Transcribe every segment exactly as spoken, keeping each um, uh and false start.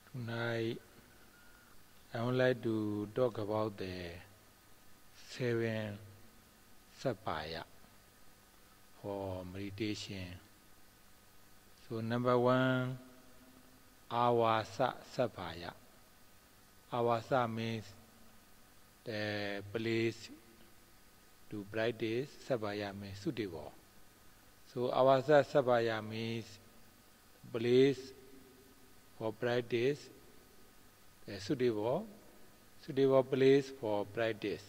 Tonight, I would like to talk about the seven sapaya for meditation. So number one, awasa sapaya. Awasa means the place to practice. Sapaya means suitable. So awasa sapaya means place for practice, a suitable, suitable place for practice.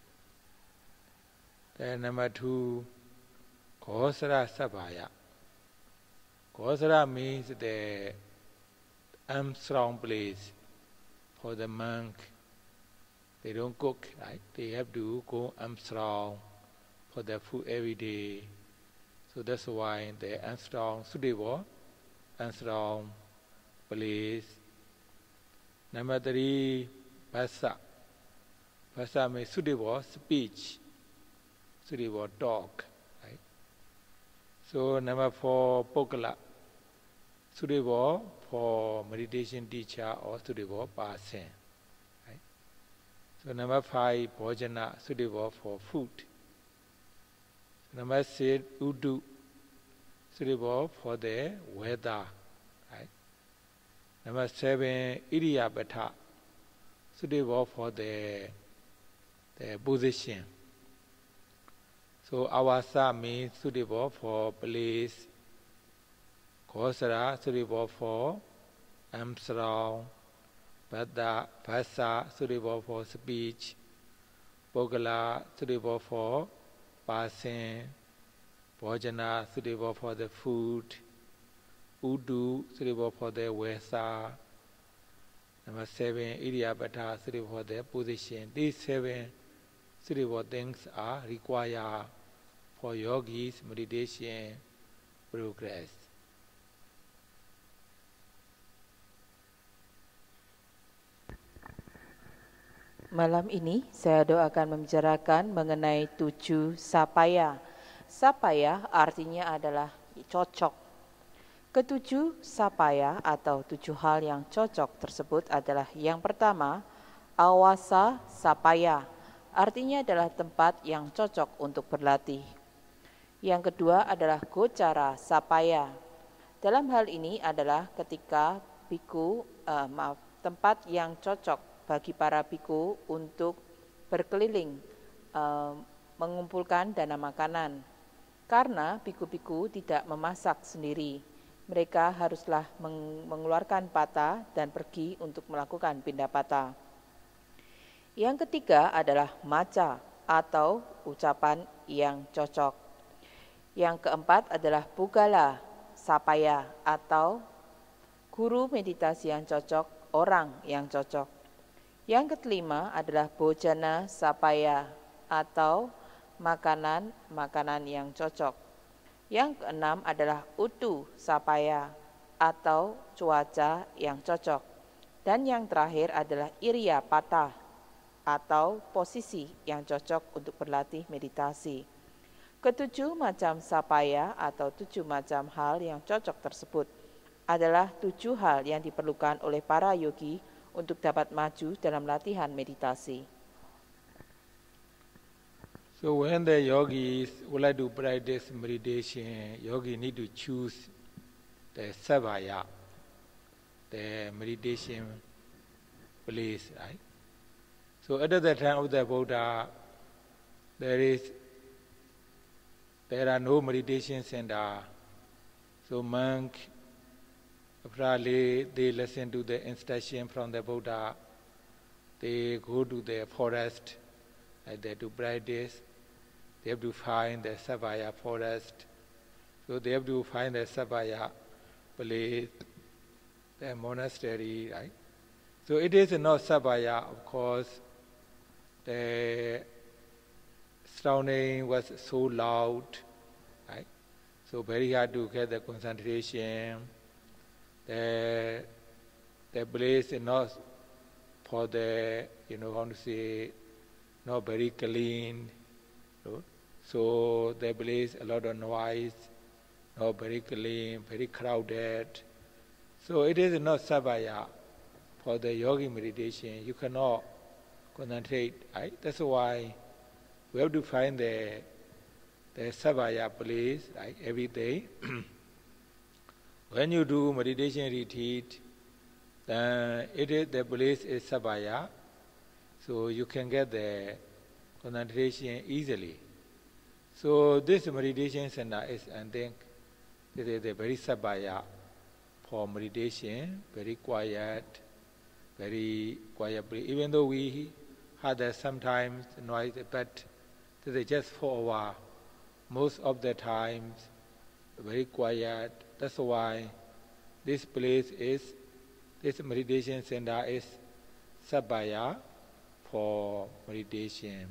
Then number two, Kosara Sabaya. Kosara means the Armstrong place for the monk. They don't cook, right? They have to go Armstrong for their food every day. So that's why the Armstrong suitable, Armstrong place. Number three, Basa. Basa means suitable speech, suitable talk, right? So number four, Pokala. Suitable for meditation teacher or suitable person, right? So number five, Bhojana, suitable for food. Number six, Udu, suitable for the weather. Number seven, Iriyabata, suitable for the, the position. So awasa means suitable for place. Kosara, suitable for Armstrong. Bada, Basa, suitable for speech. Bogala, suitable for person. Bhojana, suitable for the food. Udu, suitable for the weather. Number seven, Iriyabata, suitable for the position. These seven suitable things are required for yogis' meditation progress. Malam ini saya doakan membicarakan mengenai tujuh sapaya. Sapaya artinya adalah cocok. Ketujuh sapaya atau tujuh hal yang cocok tersebut adalah yang pertama, awasa sapaya, artinya adalah tempat yang cocok untuk berlatih. Yang kedua adalah gocara sapaya. Dalam hal ini adalah ketika biku, eh, maaf, tempat yang cocok bagi para biku untuk berkeliling, eh, mengumpulkan dana makanan. Karena biku-biku tidak memasak sendiri. Mereka haruslah mengeluarkan pata dan pergi untuk melakukan pindah pata. Yang ketiga adalah maca atau ucapan yang cocok. Yang keempat adalah pugala sapaya atau guru meditasi yang cocok, orang yang cocok. Yang kelima adalah bojana sapaya atau makanan-makanan yang cocok. Yang keenam adalah utu sapaya atau cuaca yang cocok. Dan yang terakhir adalah iriya patah atau posisi yang cocok untuk berlatih meditasi. Ketujuh macam sapaya atau tujuh macam hal yang cocok tersebut adalah tujuh hal yang diperlukan oleh para yogi untuk dapat maju dalam latihan meditasi. So when the yogis would like to practice meditation, yogi need to choose the sabaya, the meditation place, right? So at the time of the Buddha, there is there are no meditation center. So monk, probably they listen to the instruction from the Buddha. They go to the forest, like they do practice. They have to find the Sabaya forest. So they have to find the Sabaya place, the monastery, right? So it is not Sabaya, of course. The surrounding was so loud, right? So very hard to get the concentration. The, the place is not for the, you know, how to say, not very clean. No? So there is a lot of noise, not very clean, very crowded. So it is not sabaya. for the yogi meditation, you cannot concentrate, right? That's why we have to find the the sabaya place, right, every day. When you do meditation retreat, then it is, the place is sabaya, so you can get the concentration easily. So this meditation center is, I think, it is a very sabaya for meditation, very quiet, very quiet place. Even though we had uh, sometimes noise, but this is just for a while. Most of the times, very quiet. That's why this place is, this meditation center is sabaya for meditation.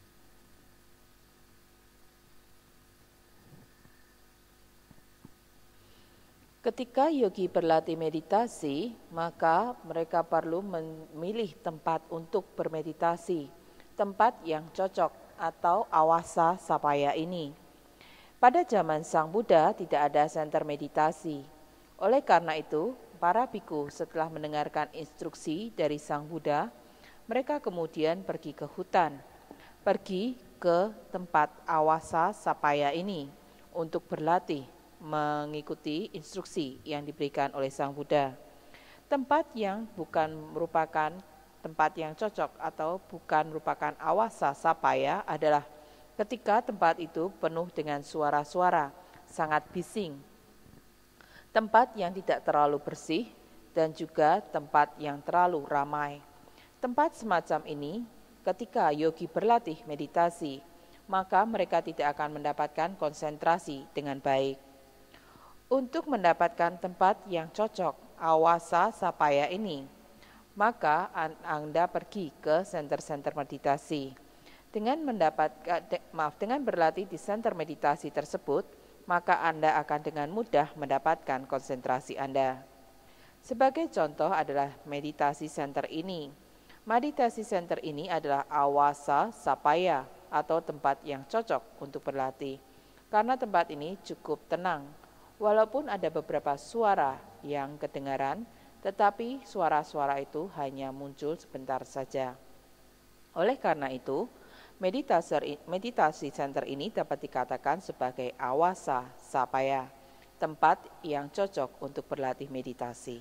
Ketika yogi berlatih meditasi, maka mereka perlu memilih tempat untuk bermeditasi, tempat yang cocok atau awasa sapaya ini. Pada zaman Sang Buddha tidak ada senter meditasi. Oleh karena itu, para biku setelah mendengarkan instruksi dari Sang Buddha, mereka kemudian pergi ke hutan, pergi ke tempat awasa sapaya ini untuk berlatih mengikuti instruksi yang diberikan oleh Sang Buddha. Tempat yang bukan merupakan tempat yang cocok atau bukan merupakan awasa sapaya adalah ketika tempat itu penuh dengan suara-suara, sangat bising, tempat yang tidak terlalu bersih, dan juga tempat yang terlalu ramai. Tempat semacam ini, ketika yogi berlatih meditasi, maka mereka tidak akan mendapatkan konsentrasi dengan baik. Untuk mendapatkan tempat yang cocok awasa sapaya ini, maka Anda pergi ke senter-senter meditasi. Dengan mendapatkan maaf dengan berlatih di senter meditasi tersebut, maka Anda akan dengan mudah mendapatkan konsentrasi Anda. Sebagai contoh adalah meditasi center ini. Meditasi center ini adalah awasa sapaya atau tempat yang cocok untuk berlatih. Karena tempat ini cukup tenang. Walaupun ada beberapa suara yang kedengaran, tetapi suara-suara itu hanya muncul sebentar saja. Oleh karena itu, meditasi, meditasi center ini dapat dikatakan sebagai awasa sapaya, tempat yang cocok untuk berlatih meditasi.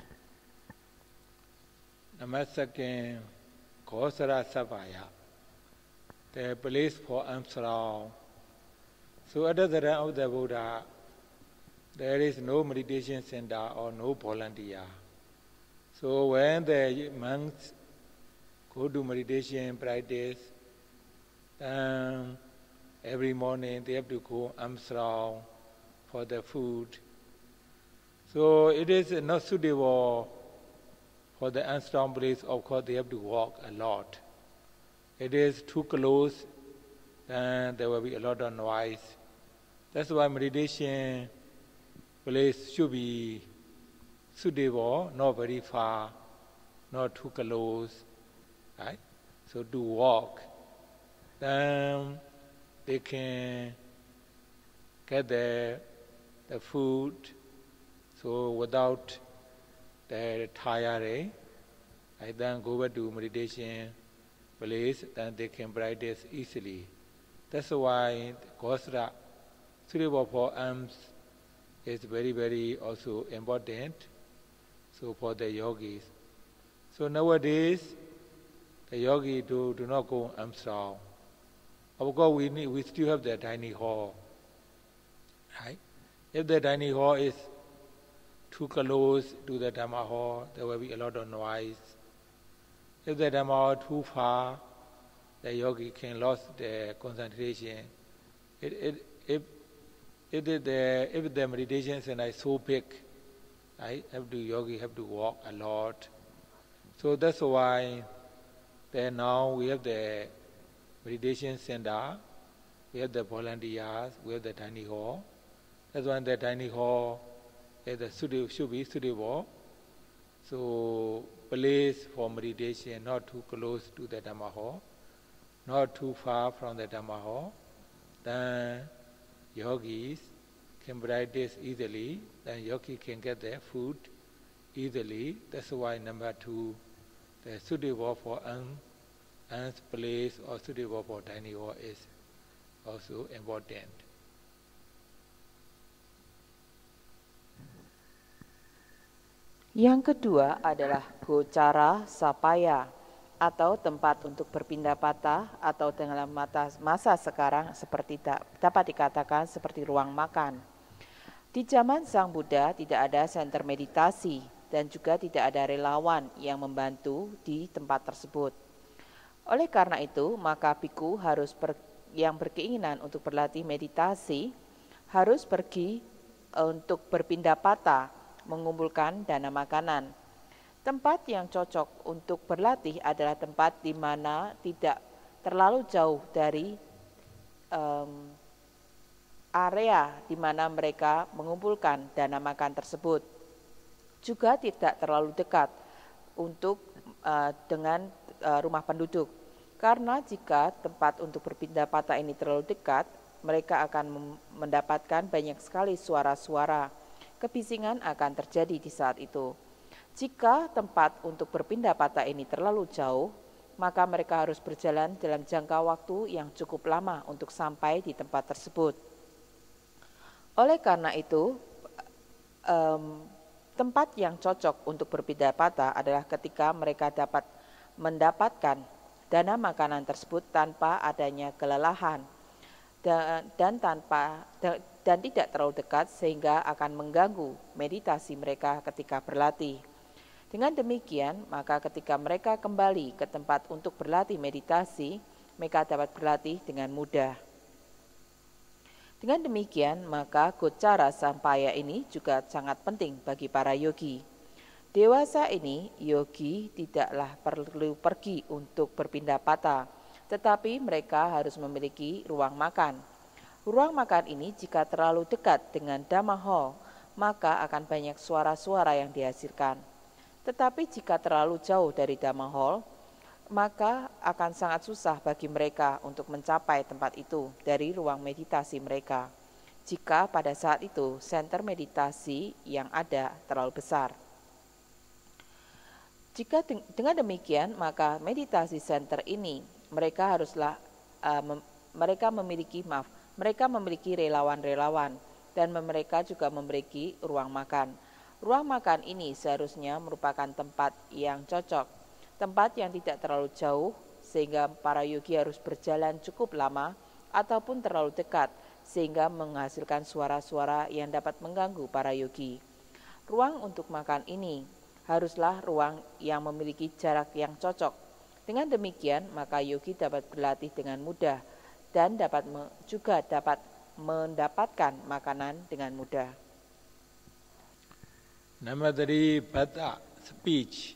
Namaskaran Kosara Sapaya, the place for Amsterdam. So at the time of the Buddha, there is no meditation center or no volunteer. So when the monks go to meditation practice, um, every morning they have to go Amsterdam for the food. So it is not suitable for the Amsterdam place. Of course, they have to walk a lot. It is too close, and there will be a lot of noise. That's why meditation place should be suitable, not very far, not too close, right? So to walk, then they can get the the food, so without the tiring, right? Then go back to meditation place, then they can practice easily. That's why Kosara suitable for alms is very, very also important, so for the yogis. So nowadays, the yogis do, do not go Amsterdam. Of course, we, need, we still have the tiny hall, right? If the tiny hall is too close to the Dhamma hall, there will be a lot of noise. If the Dhamma hall too far, the yogi can lose the concentration. It, it, if If the, if the meditation center is so big, right, have to, yogi have to walk a lot. So that's why then now we have the meditation center, we have the volunteers, we have the tiny hall. That's why the tiny hall is the studio, should be suitable. So place for meditation, not too close to the Dhamma hall, not too far from the Dhamma hall. Then yogis can practice easily, then yogi can get their food easily. That's why number two the suitable for an ants place or suitable for dining hall is also important. Yang kedua adalah gocara sapaya atau tempat untuk berpindah patah atau dalam masa sekarang seperti dapat dikatakan seperti ruang makan. Di zaman Sang Buddha tidak ada senter meditasi dan juga tidak ada relawan yang membantu di tempat tersebut. Oleh karena itu, maka biku harus ber, yang berkeinginan untuk berlatih meditasi harus pergi untuk berpindah patah, mengumpulkan dana makanan. Tempat yang cocok untuk berlatih adalah tempat di mana tidak terlalu jauh dari um, area di mana mereka mengumpulkan dana makan tersebut. Juga tidak terlalu dekat untuk uh, dengan uh, rumah penduduk. Karena jika tempat untuk berpindah patah ini terlalu dekat, mereka akan mendapatkan banyak sekali suara-suara. Kebisingan akan terjadi di saat itu. Jika tempat untuk berpindah patah ini terlalu jauh, maka mereka harus berjalan dalam jangka waktu yang cukup lama untuk sampai di tempat tersebut. Oleh karena itu, um, tempat yang cocok untuk berpindah patah adalah ketika mereka dapat mendapatkan dana makanan tersebut tanpa adanya kelelahan dan, dan tanpa dan tidak terlalu dekat sehingga akan mengganggu meditasi mereka ketika berlatih. Dengan demikian, maka ketika mereka kembali ke tempat untuk berlatih meditasi, mereka dapat berlatih dengan mudah. Dengan demikian, maka gocara sampaya ini juga sangat penting bagi para yogi. Dewasa ini, yogi tidaklah perlu pergi untuk berpindah patah, tetapi mereka harus memiliki ruang makan. Ruang makan ini jika terlalu dekat dengan Dhamma Hall, maka akan banyak suara-suara yang dihasilkan. Tetapi jika terlalu jauh dari Dhamma Hall, maka akan sangat susah bagi mereka untuk mencapai tempat itu dari ruang meditasi mereka. Jika pada saat itu senter meditasi yang ada terlalu besar. Jika dengan demikian, maka meditasi center ini mereka haruslah uh, mem, mereka memiliki maaf Mereka memiliki relawan-relawan dan mereka juga memiliki ruang makan. Ruang makan ini seharusnya merupakan tempat yang cocok, tempat yang tidak terlalu jauh sehingga para yogi harus berjalan cukup lama ataupun terlalu dekat sehingga menghasilkan suara-suara yang dapat mengganggu para yogi. Ruang untuk makan ini haruslah ruang yang memiliki jarak yang cocok. Dengan demikian, maka yogi dapat berlatih dengan mudah dan dapat juga dapat mendapatkan makanan dengan mudah. Number three, bhatha, speech.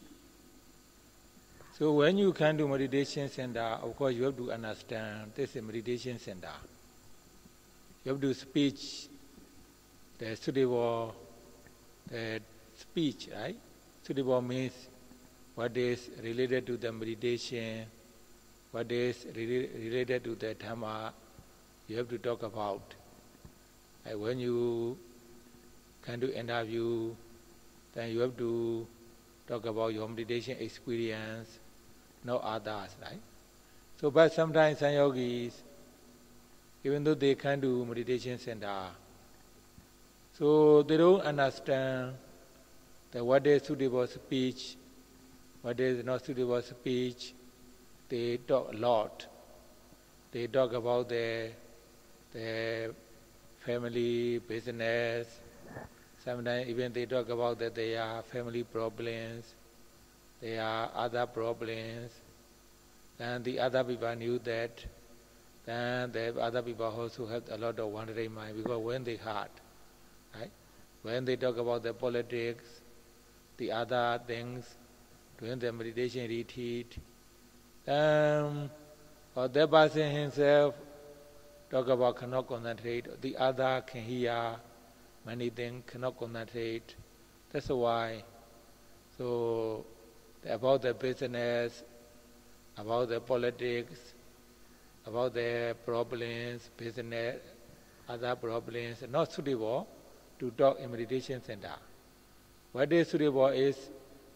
So when you come to meditation center, of course you have to understand this is a meditation center. You have to speech the suitable the speech, right? Suitable means what is related to the meditation, what is related to the Dhamma, you have to talk about. And when you come to interview, then you have to talk about your meditation experience, no others, right? So, but sometimes some yogis, even though they come to meditation center, so they don't understand that what is suitable speech, what is not suitable speech. They talk a lot. They talk about their, their family, business. Sometimes even they talk about that they are family problems, there are other problems. And the other people knew that. Then the other people also have a lot of wandering mind because when they heard, right? When they talk about the politics, the other things, during the meditation retreat, Um, or the person himself talk about cannot concentrate, the other can hear many things, cannot concentrate. That's why. So about the business, about the politics, about the problems, business, other problems, not suitable to talk in meditation center. What is suitable is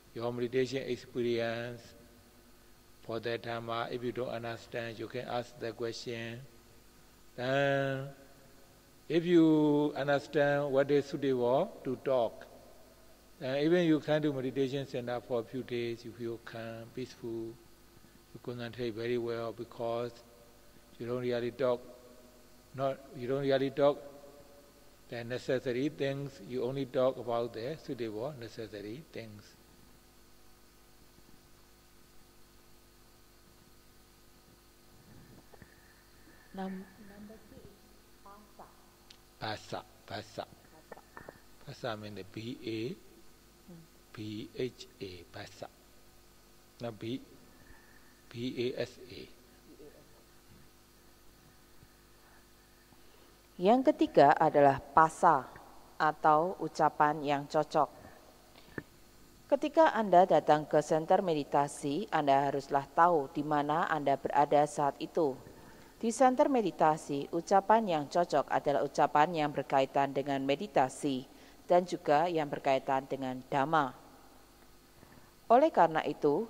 your meditation experience for that Dhamma. If you don't understand, you can ask the question. Then, if you understand what is suitable to talk, then even you come to meditation center for a few days, you feel calm, peaceful, you concentrate very well because you don't really talk, not you don't really talk the necessary things, you only talk about the suitable necessary things. Num- number three is Pasa. Basa, basa. Basa means the B A B H A, basa. Not B, B A S A. Yang ketiga adalah pasa atau ucapan yang cocok. Ketika Anda datang ke center meditasi, Anda haruslah tahu di mana Anda berada saat itu. Di center meditasi, ucapan yang cocok adalah ucapan yang berkaitan dengan meditasi dan juga yang berkaitan dengan Dhamma. Oleh karena itu,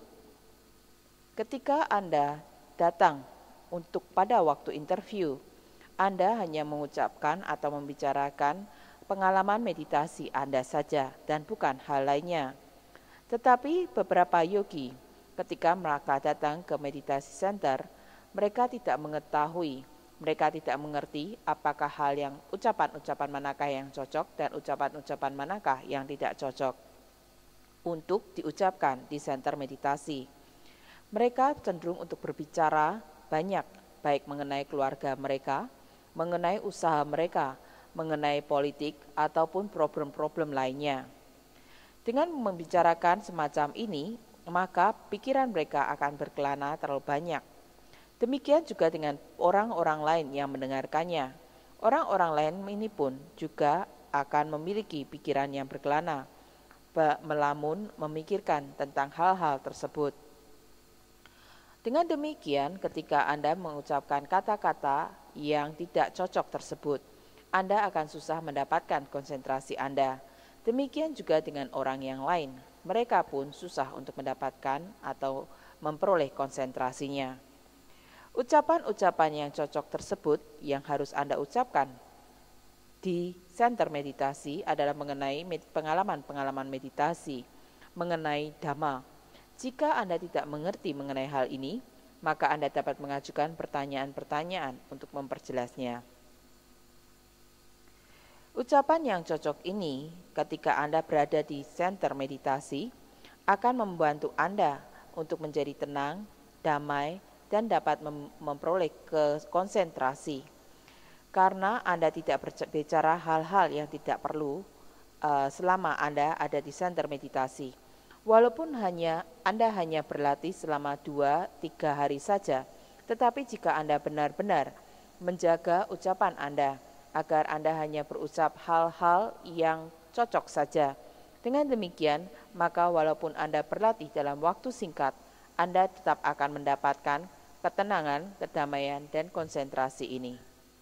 ketika Anda datang untuk pada waktu interview, Anda hanya mengucapkan atau membicarakan pengalaman meditasi Anda saja dan bukan hal lainnya. Tetapi beberapa yogi ketika mereka datang ke meditasi center, mereka tidak mengetahui, mereka tidak mengerti apakah hal yang ucapan-ucapan manakah yang cocok dan ucapan-ucapan manakah yang tidak cocok untuk diucapkan di center meditasi. Mereka cenderung untuk berbicara banyak, baik mengenai keluarga mereka, mengenai usaha mereka, mengenai politik, ataupun problem-problem lainnya. Dengan membicarakan semacam ini, maka pikiran mereka akan berkelana terlalu banyak. Demikian juga dengan orang-orang lain yang mendengarkannya. Orang-orang lain ini pun juga akan memiliki pikiran yang berkelana, melamun memikirkan tentang hal-hal tersebut. Dengan demikian, ketika Anda mengucapkan kata-kata yang tidak cocok tersebut, Anda akan susah mendapatkan konsentrasi Anda. Demikian juga dengan orang yang lain, mereka pun susah untuk mendapatkan atau memperoleh konsentrasinya. Ucapan-ucapan yang cocok tersebut yang harus Anda ucapkan di center meditasi adalah mengenai pengalaman-pengalaman meditasi, mengenai Dhamma. Jika Anda tidak mengerti mengenai hal ini, maka Anda dapat mengajukan pertanyaan-pertanyaan untuk memperjelasnya. Ucapan yang cocok ini ketika Anda berada di center meditasi akan membantu Anda untuk menjadi tenang, damai, dan dapat mem- memperoleh konsentrasi. Karena Anda tidak berbicara hal-hal yang tidak perlu uh, selama Anda ada di center meditasi. Walaupun hanya Anda hanya berlatih selama dua tiga hari saja, tetapi jika Anda benar-benar menjaga ucapan Anda, agar Anda hanya berucap hal-hal yang cocok saja. Dengan demikian, maka walaupun Anda berlatih dalam waktu singkat, Anda tetap akan mendapatkan ketenangan, kedamaian, dan konsentrasi ini.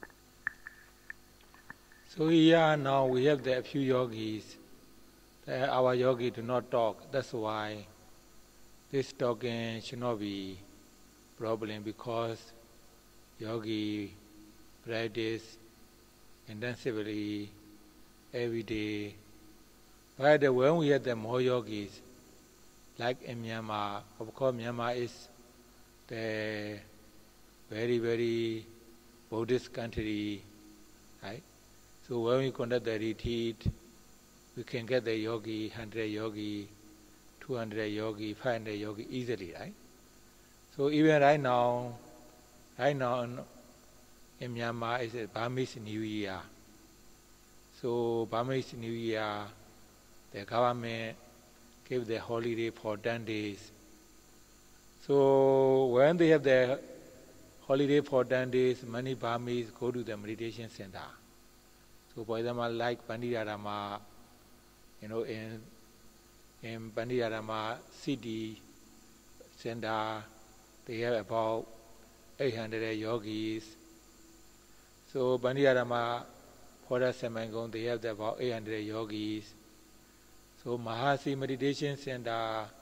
So here now we have the few yogis. Uh, our yogi do not talk. That's why this talking should not be problem because yogi practice intensively every day. But when we have the more yogis, like in Myanmar, of course Myanmar is the very, very Buddhist country, right? So when we conduct the retreat, we can get the yogi, one hundred yogi, two hundred yogi, five hundred yogi easily, right? So even right now, right now in, in Myanmar is a Burmese New Year. So Burmese New Year, the government gave the holiday for ten days. So when they have the holiday for ten days, many Burmese go to the meditation center. So for example, like Pandiyarama, you know, in in Pandiyarama city center, they have about eight hundred yogis. So Pandiyarama Forest Semangong, they have about eight hundred yogis. So Mahasi Meditation Center,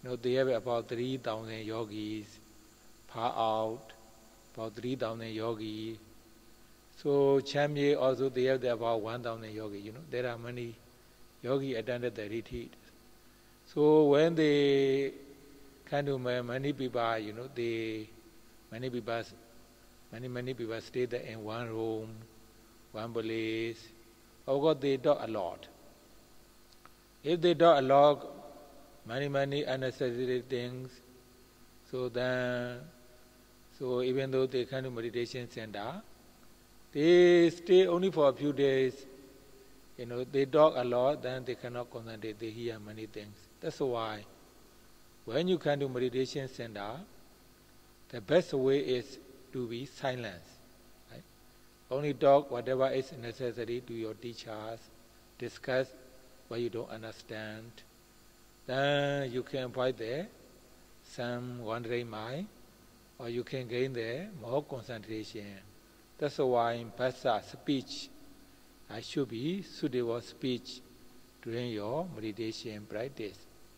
You know, they have about three thousand yogis far out, about three thousand yogis. So Chamye also they have about one thousand yogis. You know, there are many yogis attended the retreat. So when they kind of many people, you know, they many people, many many people stay there in one room, one place. Of course, they talk a lot. If they talk a lot, many many unnecessary things, so then, so even though they kind of meditation center, they stay only for a few days. You know, they talk a lot, then they cannot concentrate. They hear many things. That's why, when you come to meditation center, the best way is to be silent. Right? Only talk whatever is necessary to your teachers, discuss what you don't understand. Then you can avoid there some wandering mind, or you can gain there more concentration. That's why in Passa speech, I should be suitable speech during your meditation practice.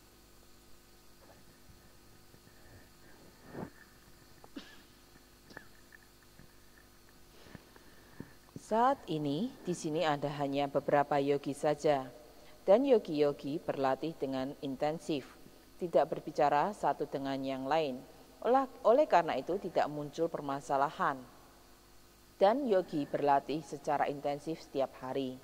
Saat ini di sini ada hanya beberapa yogi saja, dan yogi-yogi berlatih dengan intensif, tidak berbicara satu dengan yang lain. Oleh, oleh karena itu tidak muncul permasalahan, dan yogi berlatih secara intensif setiap hari.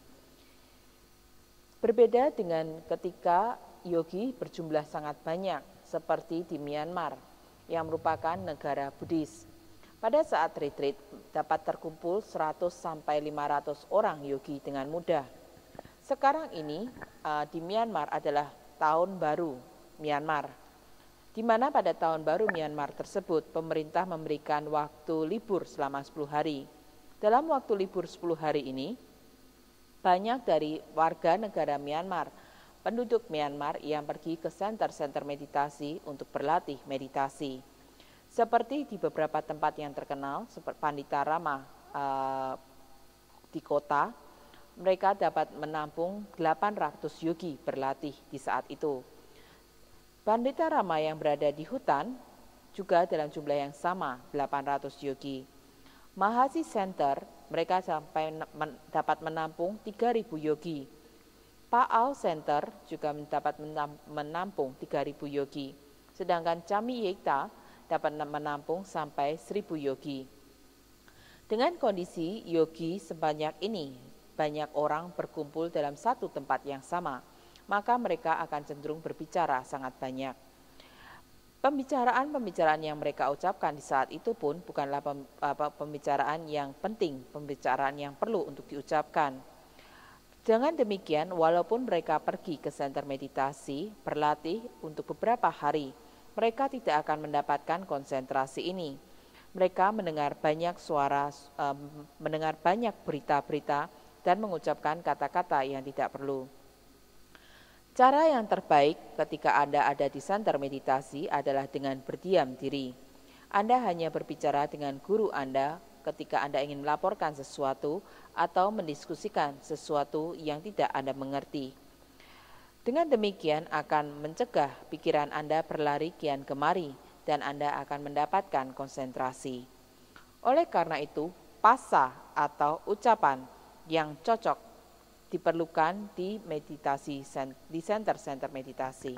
Berbeda dengan ketika yogi berjumlah sangat banyak, seperti di Myanmar, yang merupakan negara Buddhis. Pada saat retreat dapat terkumpul seratus sampai lima ratus orang yogi dengan mudah. Sekarang ini uh, di Myanmar adalah tahun baru Myanmar, di mana pada tahun baru Myanmar tersebut pemerintah memberikan waktu libur selama sepuluh hari. Dalam waktu libur sepuluh hari ini, banyak dari warga negara Myanmar, penduduk Myanmar yang pergi ke center-center meditasi untuk berlatih meditasi. Seperti di beberapa tempat yang terkenal, seperti Pandita Rama uh, di kota, mereka dapat menampung delapan ratus yogi berlatih di saat itu. Pandita Rama yang berada di hutan juga dalam jumlah yang sama, delapan ratus yogi. Mahasi Center, mereka sampai men, dapat menampung tiga ribu yogi. Paal Center juga dapat menampung tiga ribu yogi. Sedangkan Chami Yekta dapat menampung sampai seribu yogi. Dengan kondisi yogi sebanyak ini, banyak orang berkumpul dalam satu tempat yang sama, maka mereka akan cenderung berbicara sangat banyak. Pembicaraan-pembicaraan yang mereka ucapkan di saat itu pun bukanlah pembicaraan yang penting, pembicaraan yang perlu untuk diucapkan. Dengan demikian, walaupun mereka pergi ke center meditasi, berlatih untuk beberapa hari, mereka tidak akan mendapatkan konsentrasi ini. Mereka mendengar banyak suara, um, mendengar banyak berita-berita dan mengucapkan kata-kata yang tidak perlu. Cara yang terbaik ketika Anda ada di center meditasi adalah dengan berdiam diri. Anda hanya berbicara dengan guru Anda ketika Anda ingin melaporkan sesuatu atau mendiskusikan sesuatu yang tidak Anda mengerti. Dengan demikian akan mencegah pikiran Anda berlari kian kemari dan Anda akan mendapatkan konsentrasi. Oleh karena itu, pasa atau ucapan yang cocok diperlukan di meditasi di center-center meditasi.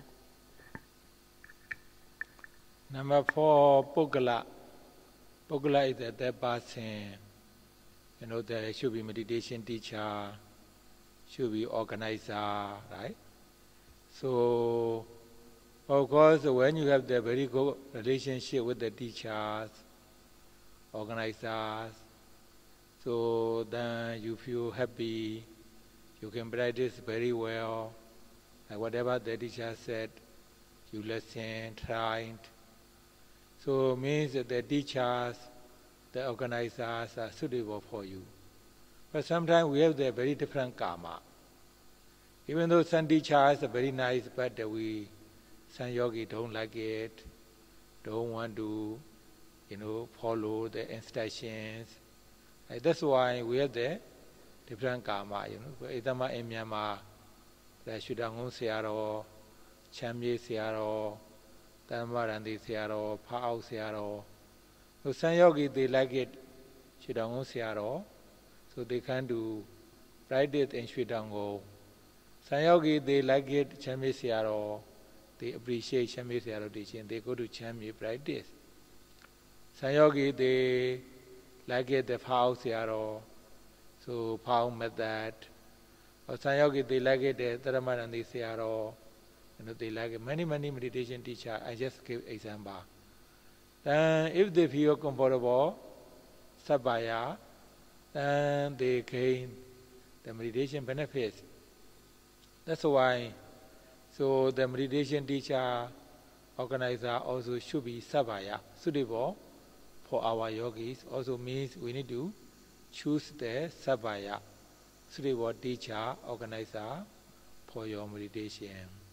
Number four, Pogala. Pogala is that that person, you know, there should be meditation teacher, should be organizer, right? So, of course, when you have the very good relationship with the teachers, organizers, so then you feel happy, you can practice very well, and whatever the teacher said, you listen, try. So it means that the teachers, the organizers are suitable for you. But sometimes we have the very different karma. Even though some teachers are very nice, but we, some yogi don't like it, don't want to, you know, follow the instructions. And that's why we have the different karma, you know. Idama in Myanmar, the Shudangon Searo, Chamye Searo, Tamaranti Siaro, Pao Siaro. So some yogi they like it Shidango Siaro, so they can do practice in Shidango. Some yogi they like it Chami Siaro, they appreciate Chami Siaro teaching, they go to Chami practice. Some yogi they like it the Pao Siaro, so Pao method. Or some yogi they like it the Tamaranti Siaro. You know, they like many, many meditation teacher. I just give example. Then if they feel comfortable, sabaya, then they gain the meditation benefits. That's why, so the meditation teacher, organizer also should be sabaya, suitable for our yogis. Also means we need to choose the sabaya, suitable teacher, organizer for your meditation.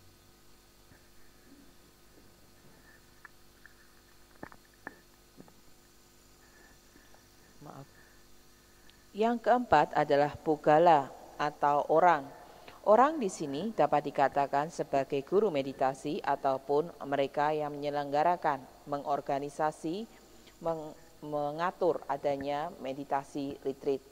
Maaf. Yang keempat adalah pugala atau orang. Orang di sini dapat dikatakan sebagai guru meditasi ataupun mereka yang menyelenggarakan, mengorganisasi, meng mengatur adanya meditasi retreat.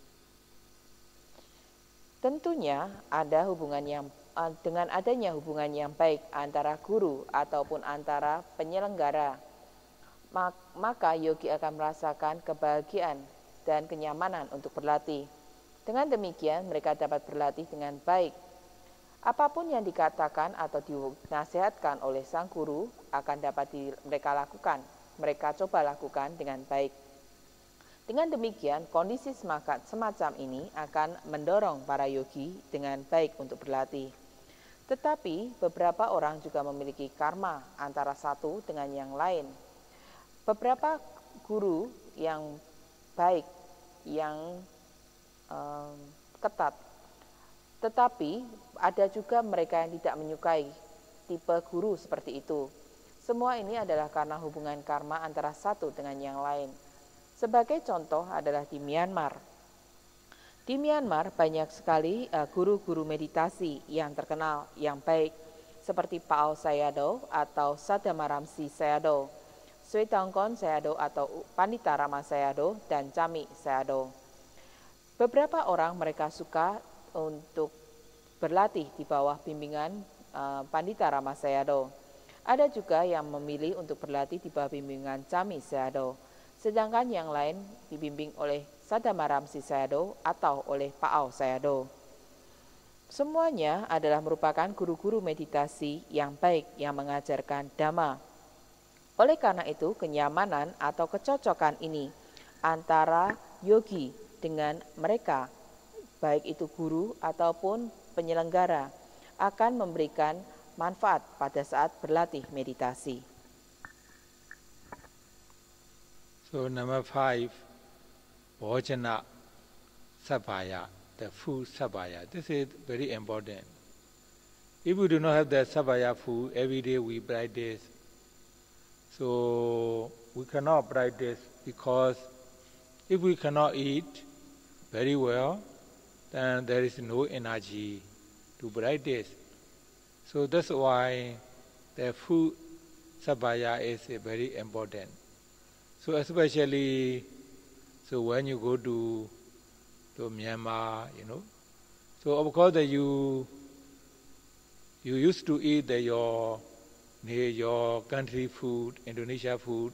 Tentunya ada hubungan yang dengan adanya hubungan yang baik antara guru ataupun antara penyelenggara, maka yogi akan merasakan kebahagiaan dan kenyamanan untuk berlatih. Dengan demikian mereka dapat berlatih dengan baik. Apapun yang dikatakan atau dinasihatkan oleh sang guru akan dapat di, mereka lakukan. Mereka coba lakukan dengan baik. Dengan demikian kondisi semacam ini akan mendorong para yogi dengan baik untuk berlatih. Tetapi beberapa orang juga memiliki karma antara satu dengan yang lain. Beberapa guru yang baik, yang um, ketat, tetapi ada juga mereka yang tidak menyukai tipe guru seperti itu. Semua ini adalah karena hubungan karma antara satu dengan yang lain. Sebagai contoh adalah di Myanmar. Di Myanmar banyak sekali guru-guru uh, meditasi yang terkenal, yang baik, seperti Pao Sayadaw atau Sadamaramsi Sayadaw, Swetangkon Sayadaw atau Pandita Rama Sayadaw dan Chami Sayadaw. Beberapa orang mereka suka untuk berlatih di bawah bimbingan uh, Pandita Rama Sayadaw. Ada juga yang memilih untuk berlatih di bawah bimbingan Chami Sayadaw, sedangkan yang lain dibimbing oleh Sadamaramsi Sayadaw atau oleh Pao Sayadaw. Semuanya adalah merupakan guru-guru meditasi yang baik yang mengajarkan Dhamma. Oleh karena itu, kenyamanan atau kecocokan ini antara yogi dengan mereka, baik itu guru ataupun penyelenggara, akan memberikan manfaat pada saat berlatih meditasi. So number five, Bhojana Sabaya, the food Sabaya. This is very important. If we do not have the Sabaya food, every day we practice. So we cannot practice because if we cannot eat very well, then there is no energy to practice. So that's why the food sabaya is very important. So especially, so when you go to to Myanmar, you know, so of course that you you used to eat the, your your country food, Indonesia food.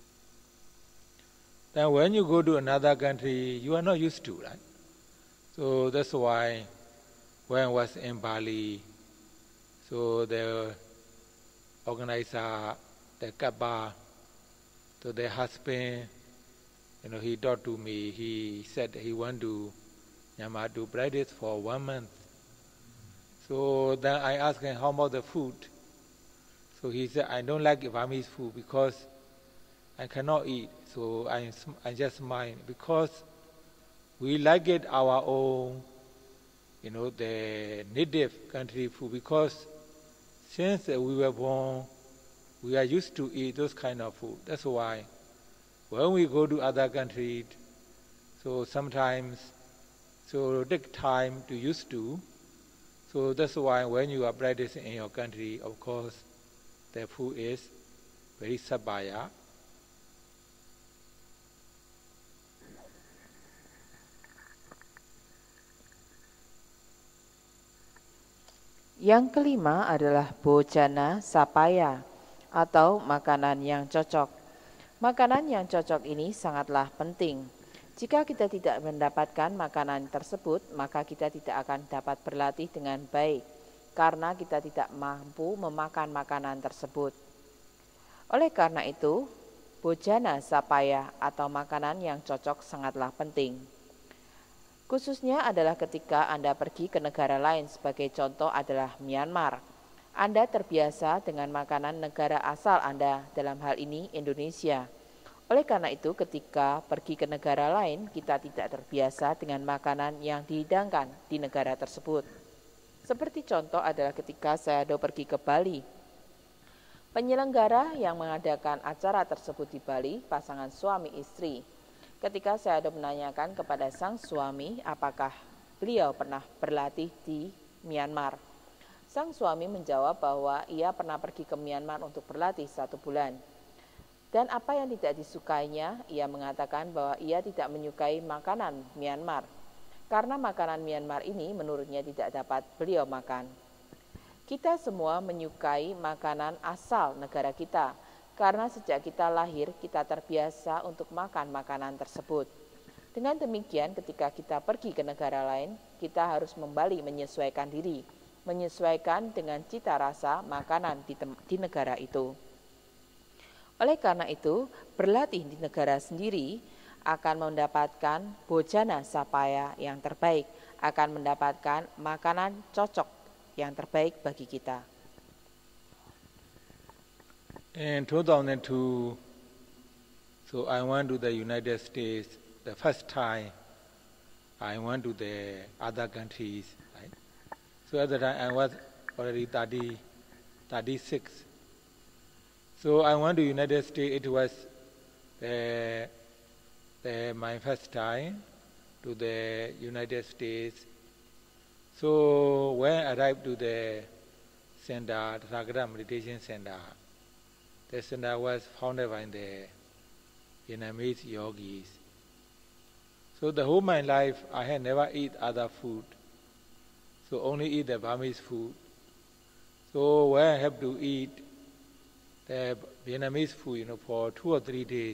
Then when you go to another country, you are not used to, right? So that's why when I was in Bali, so the organizer, the Kaaba, so the husband, you know, he talked to me, he said he want to Myanmar to practice for one month. So then I asked him, how about the food? So he said, I don't like Burmese food because I cannot eat. So I, I just mind because we like it our own, you know, the native country food because since we were born, we are used to eat those kind of food. That's why when we go to other countries, so sometimes, so take time to used to. So that's why when you are practicing in your country, of course, the food is very sabaya. Yang kelima adalah bojana sapaya atau makanan yang cocok. Makanan yang cocok ini sangatlah penting. Jika kita tidak mendapatkan makanan tersebut, maka kita tidak akan dapat berlatih dengan baik karena kita tidak mampu memakan makanan tersebut. Oleh karena itu, bojana sapaya atau makanan yang cocok sangatlah penting. Khususnya adalah ketika Anda pergi ke negara lain, sebagai contoh adalah Myanmar. Anda terbiasa dengan makanan negara asal Anda, dalam hal ini Indonesia. Oleh karena itu, ketika pergi ke negara lain, kita tidak terbiasa dengan makanan yang dihidangkan di negara tersebut. Seperti contoh adalah ketika saya pergi ke Bali. Penyelenggara yang mengadakan acara tersebut di Bali, pasangan suami istri. Ketika saya ada menanyakan kepada sang suami apakah beliau pernah berlatih di Myanmar. Sang suami menjawab bahwa ia pernah pergi ke Myanmar untuk berlatih satu bulan. Dan apa yang tidak disukainya, ia mengatakan bahwa ia tidak menyukai makanan Myanmar. Karena makanan Myanmar ini menurutnya tidak dapat beliau makan. Kita semua menyukai makanan asal negara kita. Karena sejak kita lahir, kita terbiasa untuk makan makanan tersebut. Dengan demikian, ketika kita pergi ke negara lain, kita harus kembali menyesuaikan diri, menyesuaikan dengan cita rasa makanan di, di negara itu. Oleh karena itu, berlatih di negara sendiri akan mendapatkan bojana sapaya yang terbaik, akan mendapatkan makanan cocok yang terbaik bagi kita. In two thousand two, so I went to the United States. The first time I went to the other countries, right? So at the time I was already thirty, thirty-six. So I went to United States. It was the, the, my first time to the United States. So when I arrived to the center, the Tathagata Meditation Center, the center was founded by the Vietnamese yogis. So the whole my life, I had never eat other food. So only eat the Burmese food. So when I have to eat the Vietnamese food, you know, for two or three days,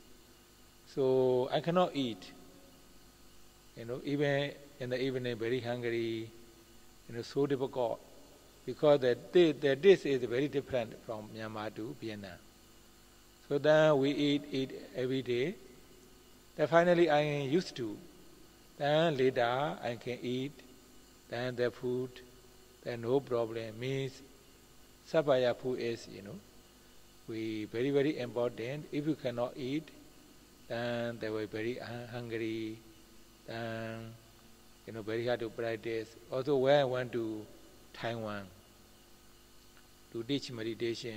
so I cannot eat. You know, even in the evening, very hungry, you know, so difficult. Because the, the dish is very different from Myanmar to Vietnam. So then we eat, eat every day. Then finally I am used to. Then later I can eat. Then the food, then no problem. Means sapaya food is, you know, we very, very important. If you cannot eat, then they were very hungry. Then, you know, very hard to practice. Also when I went to Taiwan to teach meditation,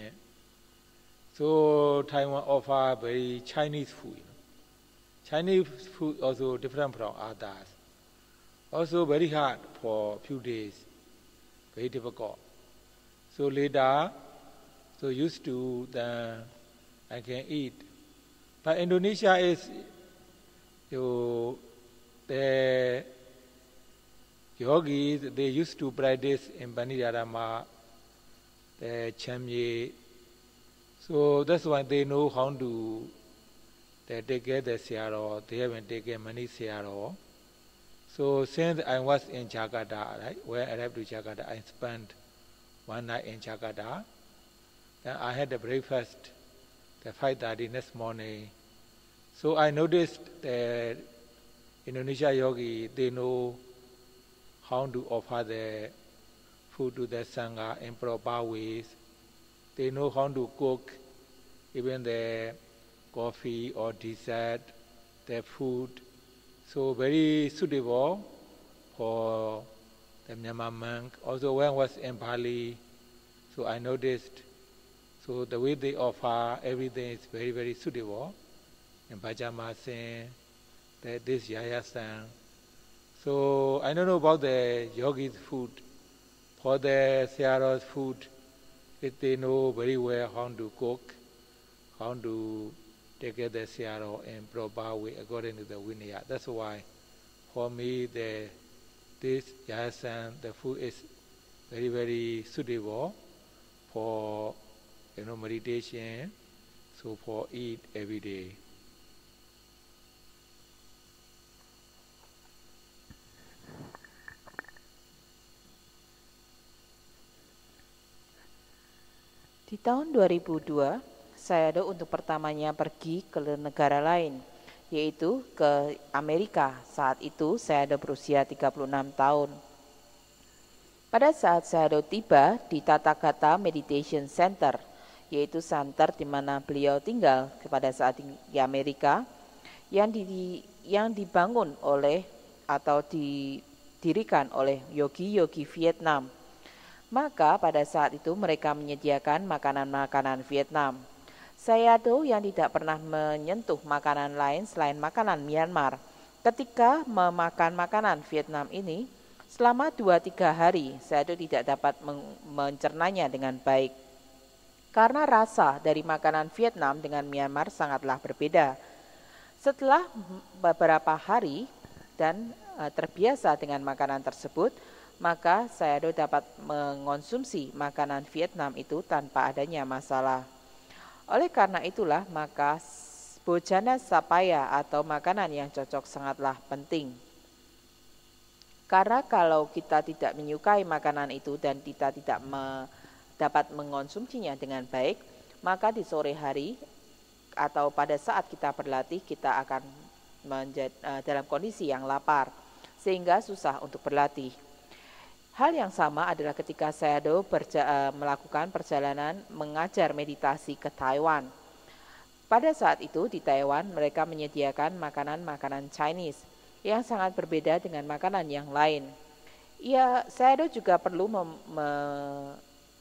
so Taiwan offer very Chinese food. You know. Chinese food also different from others. Also very hard for few days, very difficult. So later, so used to then I can eat. But Indonesia is, you know, the yogis, they used to practice in Banidharama, the Chamye. So that's why they know how to they take care the Searo, they haven't taken many Searo. So since I was in Jakarta, right, when I arrived to Jakarta, I spent one night in Jakarta. Then I had the breakfast, the five thirty next morning. So I noticed that Indonesia yogi, they know how to offer the food to the Sangha in proper ways. They know how to cook even the coffee or dessert, the food. So very suitable for the Myanmar monk. Also when I was in Bali, so I noticed, so the way they offer everything is very, very suitable. In Bajamasen, this Yayasan. So I don't know about the yogis' food. For the Searo's food, if they know very well how to cook, how to take care of the sayadaw in proper way according to the Vinaya. That's why for me the this yasan, the food is very very suitable for you know meditation, so for eat every day. Di tahun dua ribu dua, Sayadaw untuk pertamanya pergi ke negara lain, yaitu ke Amerika. Saat itu Sayadaw berusia tiga puluh enam tahun. Pada saat Sayadaw tiba di Tathagata Meditation Center, yaitu center di mana beliau tinggal pada saat di Amerika, yang, di, yang dibangun oleh atau didirikan oleh yogi-yogi Vietnam. Maka pada saat itu mereka menyediakan makanan-makanan Vietnam. Sayadaw yang tidak pernah menyentuh makanan lain selain makanan Myanmar, ketika memakan makanan Vietnam ini, selama dua tiga hari Sayadaw tidak dapat mencernanya dengan baik. Karena rasa dari makanan Vietnam dengan Myanmar sangatlah berbeda. Setelah beberapa hari dan terbiasa dengan makanan tersebut, maka Sayadaw dapat mengonsumsi makanan Vietnam itu tanpa adanya masalah. Oleh karena itulah, maka bojana sapaya atau makanan yang cocok sangatlah penting. Karena kalau kita tidak menyukai makanan itu dan kita tidak me, dapat mengonsumsinya dengan baik, maka di sore hari atau pada saat kita berlatih, kita akan menjadi, uh, dalam kondisi yang lapar, sehingga susah untuk berlatih. Hal yang sama adalah ketika Sayadaw berja- melakukan perjalanan mengajar meditasi ke Taiwan. Pada saat itu di Taiwan mereka menyediakan makanan-makanan Chinese yang sangat berbeda dengan makanan yang lain. Ya, Sayadaw juga perlu mem- me-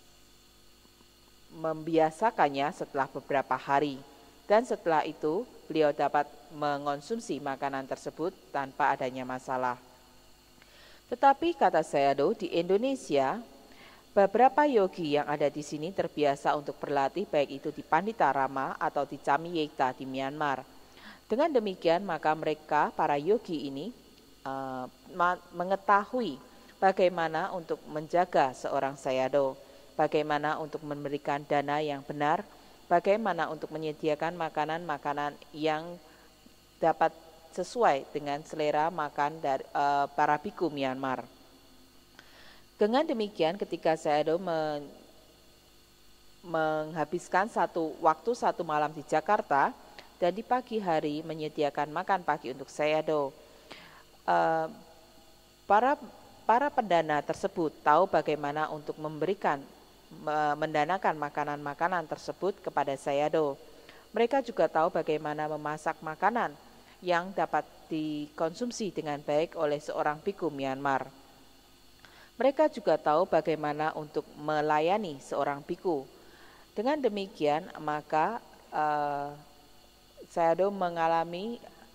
membiasakannya setelah beberapa hari. Dan setelah itu beliau dapat mengonsumsi makanan tersebut tanpa adanya masalah. Tetapi kata Sayadaw, di Indonesia, beberapa yogi yang ada di sini terbiasa untuk berlatih baik itu di Panditarama atau di Chamiyeta di Myanmar. Dengan demikian maka mereka, para yogi ini, uh, mengetahui bagaimana untuk menjaga seorang Sayadaw, bagaimana untuk memberikan dana yang benar, bagaimana untuk menyediakan makanan-makanan yang dapat sesuai dengan selera makan dari uh, para biku Myanmar. Dengan demikian ketika Sayadaw men, menghabiskan satu waktu satu malam di Jakarta dan di pagi hari menyediakan makan pagi untuk Sayadaw, uh, para para pendana tersebut tahu bagaimana untuk memberikan uh, mendanakan makanan-makanan tersebut kepada Sayadaw. Mereka juga tahu bagaimana memasak makanan yang dapat dikonsumsi dengan baik oleh seorang biku Myanmar. Mereka juga tahu bagaimana untuk melayani seorang biku. Dengan demikian, maka uh, Sayadaw mengalami,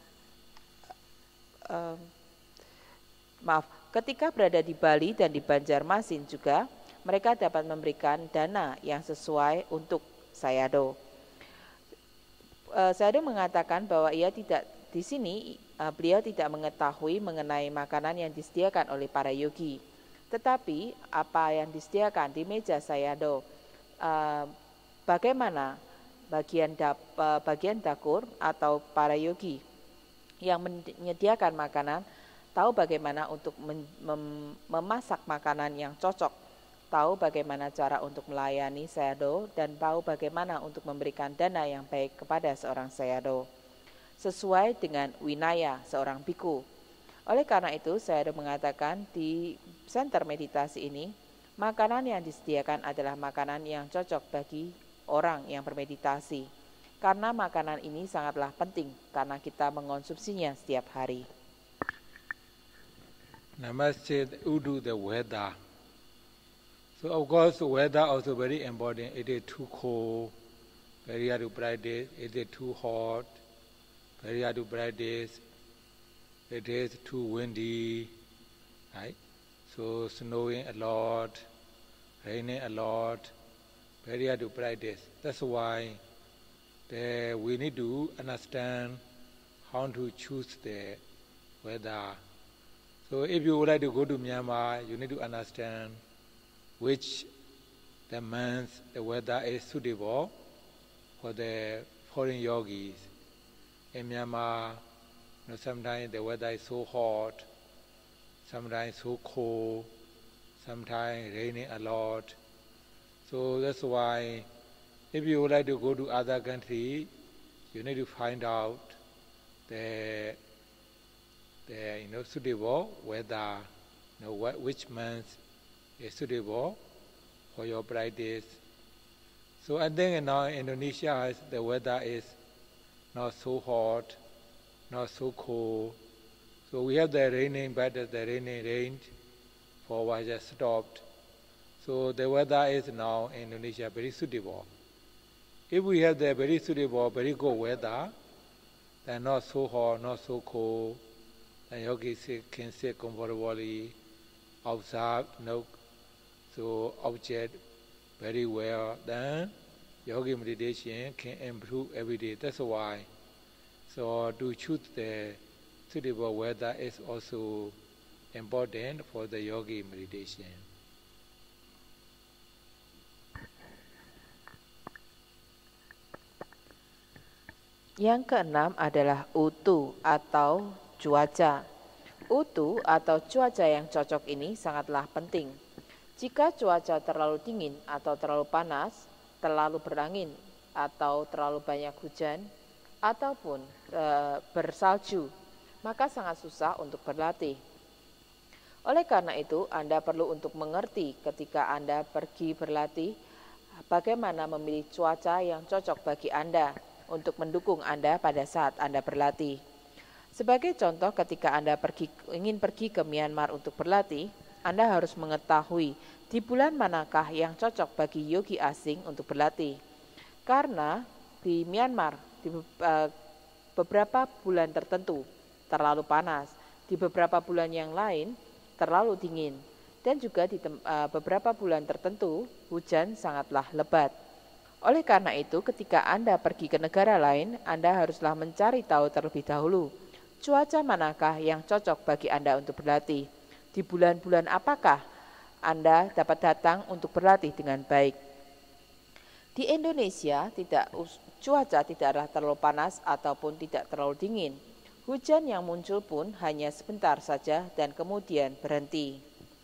uh, maaf, ketika berada di Bali dan di Banjarmasin juga, mereka dapat memberikan dana yang sesuai untuk Sayadaw. Uh, Sayadaw mengatakan bahwa ia tidak Di sini uh, beliau tidak mengetahui mengenai makanan yang disediakan oleh para yogi. Tetapi apa yang disediakan di meja Sayadaw, uh, bagaimana bagian, dap, uh, bagian dakur atau para yogi yang menyediakan makanan tahu bagaimana untuk mem mem memasak makanan yang cocok, tahu bagaimana cara untuk melayani Sayadaw, dan tahu bagaimana untuk memberikan dana yang baik kepada seorang Sayadaw sesuai dengan winaya seorang biku. Oleh karena itu, Sayadaw mengatakan di center meditasi ini, makanan yang disediakan adalah makanan yang cocok bagi orang yang bermeditasi. Karena makanan ini sangatlah penting, karena kita mengonsumsinya setiap hari. Namaste, Udu, the weather. So of course, the weather also very important. It is too cold, very hard to practice. It is too hot, very hard to practice. It is too windy, right? So snowing a lot, raining a lot, very hard to practice. That's why the, we need to understand how to choose the weather. So if you would like to go to Myanmar, you need to understand which the month the weather is suitable for the foreign yogis. In Myanmar, you know, sometimes the weather is so hot, sometimes so cold, sometimes raining a lot. So that's why if you would like to go to other country, you need to find out the, the you know, suitable weather, you know, what, which month is suitable for your practice. So I think now Indonesia has, the weather is not so hot, not so cold. So we have the raining, but the raining rained for a while just stopped. So the weather is now in Indonesia very suitable. If we have the very suitable, very good weather, then not so hot, not so cold, then yogis can sit comfortably, observe, no, so object very well, then yogi meditation can improve every day. That's why. So to choose the suitable weather is also important for the yogi meditation. Yang keenam adalah utu atau cuaca. Utu atau cuaca yang cocok ini sangatlah penting. Jika cuaca terlalu dingin atau terlalu panas, terlalu berangin atau terlalu banyak hujan, ataupun e, bersalju, maka sangat susah untuk berlatih. Oleh karena itu, Anda perlu untuk mengerti ketika Anda pergi berlatih, bagaimana memilih cuaca yang cocok bagi Anda untuk mendukung Anda pada saat Anda berlatih. Sebagai contoh, ketika Anda pergi, ingin pergi ke Myanmar untuk berlatih, Anda harus mengetahui di bulan manakah yang cocok bagi yogi asing untuk berlatih. Karena di Myanmar, di beberapa bulan tertentu terlalu panas, di beberapa bulan yang lain terlalu dingin, dan juga di beberapa bulan tertentu hujan sangatlah lebat. Oleh karena itu, ketika Anda pergi ke negara lain, Anda haruslah mencari tahu terlebih dahulu cuaca manakah yang cocok bagi Anda untuk berlatih. Di bulan-bulan apakah Anda dapat datang untuk berlatih dengan baik. Di Indonesia, tidak, cuaca tidaklah terlalu panas ataupun tidak terlalu dingin. Hujan yang muncul pun hanya sebentar saja dan kemudian berhenti.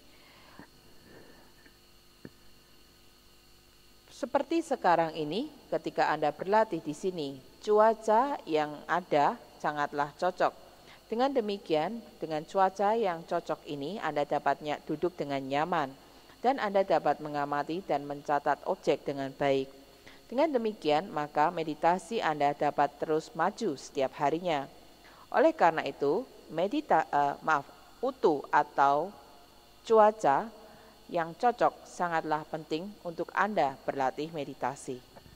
Seperti sekarang ini, ketika Anda berlatih di sini, cuaca yang ada sangatlah cocok. Dengan demikian, dengan cuaca yang cocok ini, Anda dapatnya duduk dengan nyaman, dan Anda dapat mengamati dan mencatat objek dengan baik. Dengan demikian, maka meditasi Anda dapat terus maju setiap harinya. Oleh karena itu, medita, uh, maaf, utu atau cuaca yang cocok sangatlah penting untuk Anda berlatih meditasi.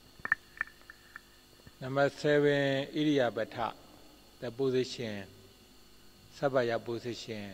Number seven, Iriyabhatha, the position. Sabaya position.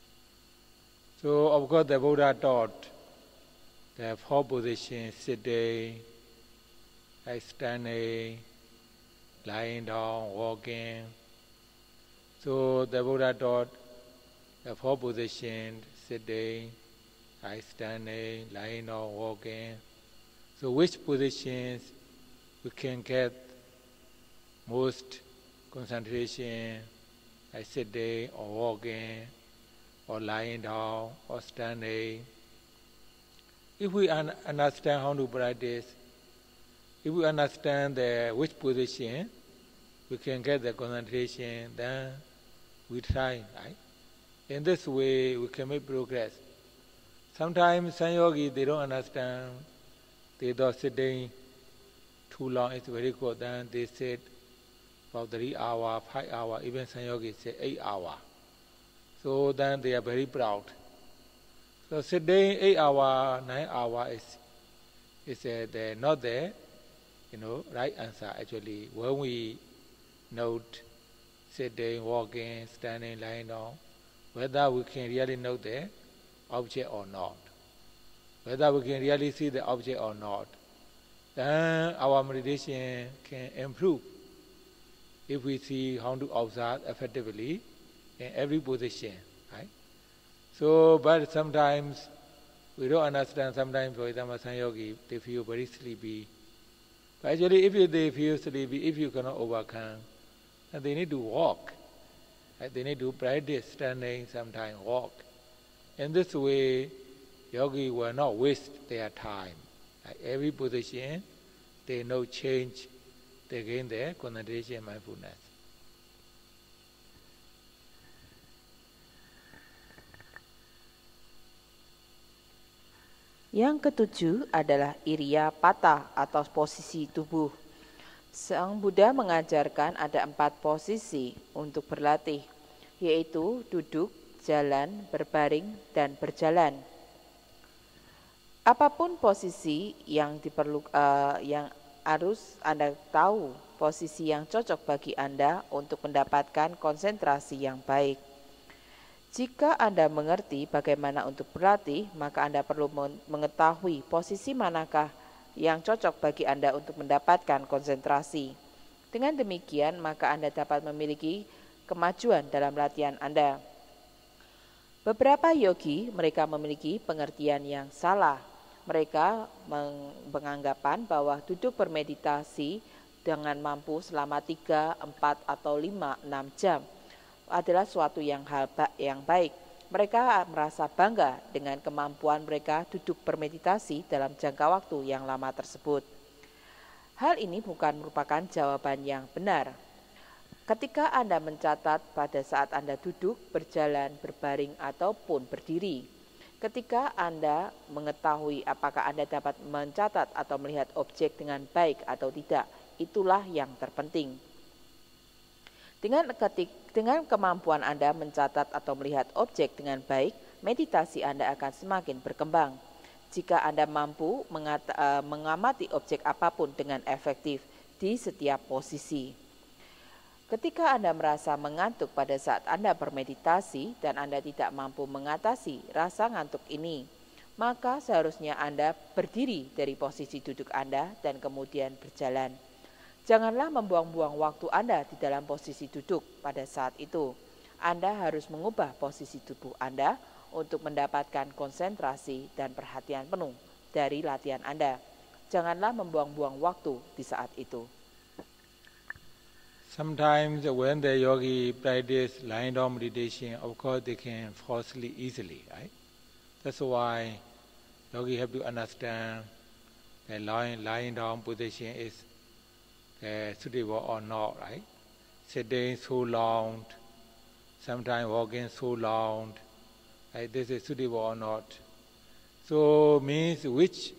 So of course the Buddha taught the four positions: sitting, standing, lying down, walking. So the Buddha taught the four positions: sitting, standing, lying down, walking. So which positions we can get most concentration? Like sitting or walking or lying down or standing. If we un understand how to practice, if we understand the which position we can get the concentration, then we try, right? In this way we can make progress. Sometimes some yogis, they don't understand, they thought sitting too long is very good, then they sit about three hours, five hours, even some yogis say eight hours. So then they are very proud. So sitting eight hours, nine hours is, is uh, the, not the you know, right answer actually. When we note sitting, walking, standing, lying down, whether we can really note the object or not. Whether we can really see the object or not. then our meditation can improve if we see how to observe effectively in every position, right? So, but sometimes we don't understand. Sometimes, for example, some yogi, they feel very sleepy. But actually, if they feel sleepy, if you cannot overcome, then they need to walk. Right? They need to practice standing, sometimes walk. In this way, yogi will not waste their time. Right? Every position, they know change, they gain their concentration, mindfulness. Yang ketujuh adalah iriya pata atau posisi tubuh. Sang Buddha mengajarkan ada empat posisi untuk berlatih, yaitu duduk, jalan, berbaring, dan berjalan. Apapun posisi yang diperlu, uh, yang harus Anda tahu, posisi yang cocok bagi Anda untuk mendapatkan konsentrasi yang baik. Jika Anda mengerti bagaimana untuk berlatih, maka Anda perlu mengetahui posisi manakah yang cocok bagi Anda untuk mendapatkan konsentrasi. Dengan demikian, maka Anda dapat memiliki kemajuan dalam latihan Anda. Beberapa yogi, mereka memiliki pengertian yang salah. Mereka menganggapan bahwa duduk bermeditasi dengan mampu selama tiga, empat, atau lima, enam jam adalah suatu yang hal yang baik. Mereka merasa bangga dengan kemampuan mereka duduk bermeditasi dalam jangka waktu yang lama tersebut. Hal ini bukan merupakan jawaban yang benar. Ketika Anda mencatat pada saat Anda duduk, berjalan, berbaring, ataupun berdiri, ketika Anda mengetahui apakah Anda dapat mencatat atau melihat objek dengan baik atau tidak, itulah yang terpenting. Dengan ketik, dengan kemampuan Anda mencatat atau melihat objek dengan baik, meditasi Anda akan semakin berkembang. Jika Anda mampu mengata, uh, mengamati objek apapun dengan efektif di setiap posisi. Ketika Anda merasa mengantuk pada saat Anda bermeditasi dan Anda tidak mampu mengatasi rasa ngantuk ini, maka seharusnya Anda berdiri dari posisi duduk Anda dan kemudian berjalan. Janganlah membuang-buang waktu Anda di dalam posisi duduk pada saat itu. Anda harus mengubah posisi tubuh Anda untuk mendapatkan konsentrasi dan perhatian penuh dari latihan Anda. Janganlah membuang-buang waktu di saat itu. Sometimes when the yogi practice lying down meditation, of course they can fall asleep easily, right? That's why yogi have to understand that lying, lying down position is Uh, suitable or not, right? Sitting so long, sometimes walking so long, right? This is suitable or not. So means which